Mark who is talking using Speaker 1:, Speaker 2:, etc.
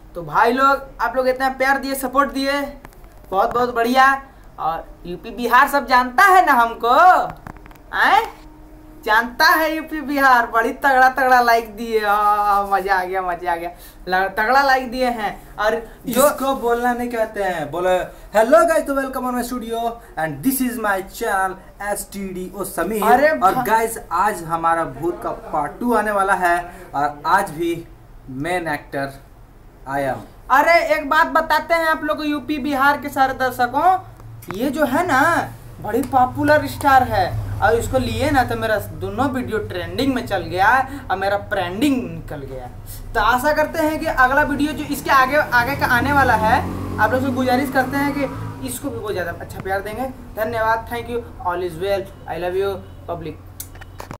Speaker 1: तो भाई लोग आप लोग इतना प्यार दिए, सपोर्ट दिए, बहुत बहुत बढ़िया। और यूपी बिहार सब जानता है ना हमको, आए जानता है यूपी बिहार, बड़ी तगड़ा तगड़ा लाइक दिए। मजा आ गया, मजा आ गया, तगड़ा लाइक दिए हैं। और जो
Speaker 2: इसको बोलना नहीं कहते हैं, बोले हेलो गाइस, तो welcome on my studio and this is my channel STDO Sameer.
Speaker 1: अरे
Speaker 2: और गाइस आज हमारा भूत का पार्ट 2 आने वाला है और आज भी मेन एक्टर आया हूँ।
Speaker 1: अरे एक बात बताते हैं आप लोग को, यूपी बिहार के सारे दर्शकों, ये जो है ना बड़ी पॉपुलर स्टार है और इसको लिए ना तो मेरा दोनों वीडियो ट्रेंडिंग में चल गया और मेरा ट्रेंडिंग निकल गया। तो आशा करते हैं कि अगला वीडियो जो इसके आगे आगे का आने वाला है, आप लोग से गुजारिश करते हैं कि इसको भी बहुत ज़्यादा अच्छा प्यार देंगे। धन्यवाद, thank you, all is well, I love you public.